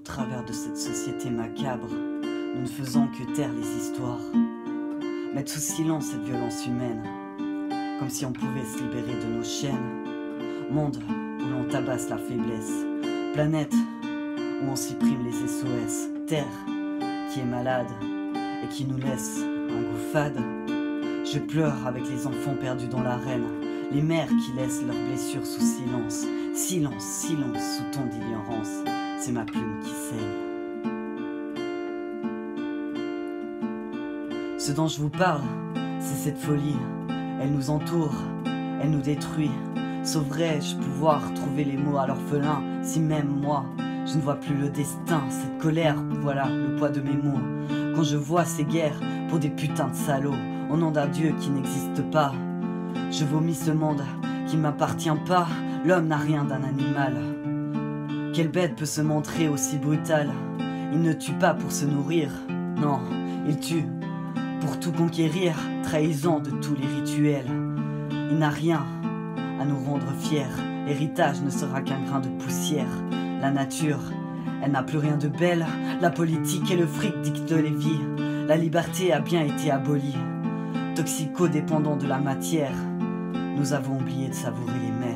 travers de cette société macabre, nous ne faisons que taire les histoires, mettre sous silence cette violence humaine, comme si on pouvait se libérer de nos chaînes. Monde où l'on tabasse la faiblesse, planète où on supprime les SOS, terre qui est malade et qui nous laisse un goût fade. Je pleure avec les enfants perdus dans l'arène, les mères qui laissent leurs blessures sous silence. Silence, silence sous ton d'ignorance, c'est ma plume qui saigne. Ce dont je vous parle, c'est cette folie. Elle nous entoure, elle nous détruit. Sauverais-je pouvoir trouver les mots à l'orphelin, si même moi, je ne vois plus le destin, cette colère, voilà le poids de mes mots. Quand je vois ces guerres pour des putains de salauds, au nom d'un Dieu qui n'existe pas, je vomis ce monde qui m'appartient pas. L'homme n'a rien d'un animal. Quelle bête peut se montrer aussi brutale? Il ne tue pas pour se nourrir, non, il tue pour tout conquérir, trahison de tous les rituels. Il n'a rien à nous rendre fiers, l'héritage ne sera qu'un grain de poussière. La nature, elle n'a plus rien de belle, la politique et le fric dictent les vies. La liberté a bien été abolie, toxico-dépendant de la matière. Nous avons oublié de savourer les mers.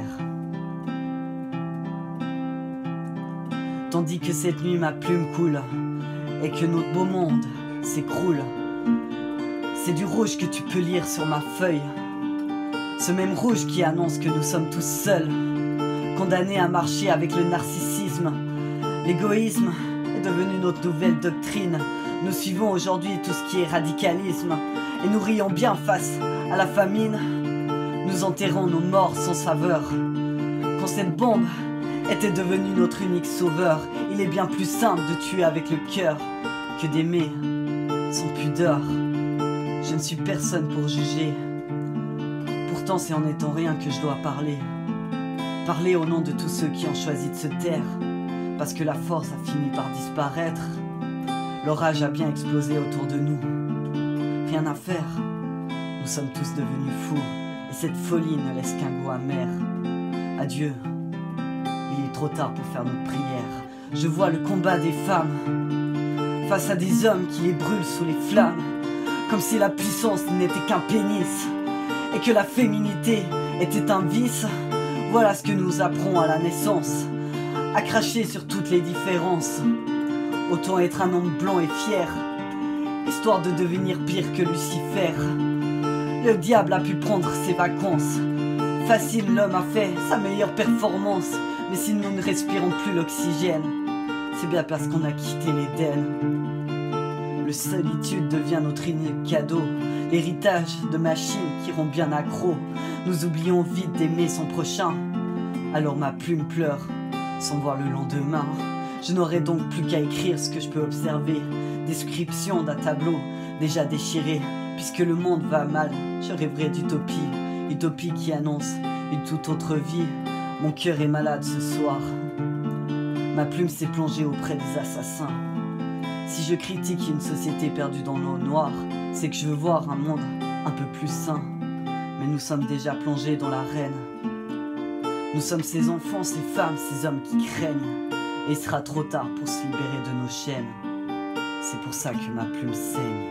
Tandis que cette nuit ma plume coule et que notre beau monde s'écroule, c'est du rouge que tu peux lire sur ma feuille. Ce même rouge qui annonce que nous sommes tous seuls, condamnés à marcher avec le narcissisme. L'égoïsme est devenu notre nouvelle doctrine. Nous suivons aujourd'hui tout ce qui est radicalisme et nous rions bien face à la famine. Nous enterrons nos morts sans saveur. Quand cette bombe était devenue notre unique sauveur, il est bien plus simple de tuer avec le cœur que d'aimer sans pudeur. Je ne suis personne pour juger. Pourtant c'est en étant rien que je dois parler. Parler au nom de tous ceux qui ont choisi de se taire, parce que la force a fini par disparaître. L'orage a bien explosé autour de nous. Rien à faire, nous sommes tous devenus fous, et cette folie ne laisse qu'un goût amer. Adieu, il est trop tard pour faire notre prière. Je vois le combat des femmes face à des hommes qui les brûlent sous les flammes, comme si la puissance n'était qu'un pénis et que la féminité était un vice. Voilà ce que nous apprend à la naissance, à cracher sur toutes les différences. Autant être un homme blanc et fier, histoire de devenir pire que Lucifer. Le diable a pu prendre ses vacances. Facile, l'homme a fait sa meilleure performance. Mais si nous ne respirons plus l'oxygène, c'est bien parce qu'on a quitté l'Éden. Le solitude devient notre unique cadeau, l'héritage de machines qui rend bien accro. Nous oublions vite d'aimer son prochain. Alors ma plume pleure sans voir le lendemain. Je n'aurai donc plus qu'à écrire ce que je peux observer. Description d'un tableau déjà déchiré. Puisque le monde va mal, je rêverai d'utopie. Utopie qui annonce une toute autre vie. Mon cœur est malade ce soir. Ma plume s'est plongée auprès des assassins. Si je critique une société perdue dans l'eau noire, c'est que je veux voir un monde un peu plus sain. Mais nous sommes déjà plongés dans l'arène. Nous sommes ces enfants, ces femmes, ces hommes qui craignent. Et il sera trop tard pour se libérer de nos chaînes. C'est pour ça que ma plume saigne.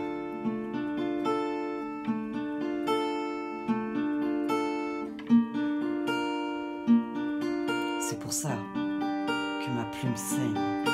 C'est pour ça que ma plume saigne.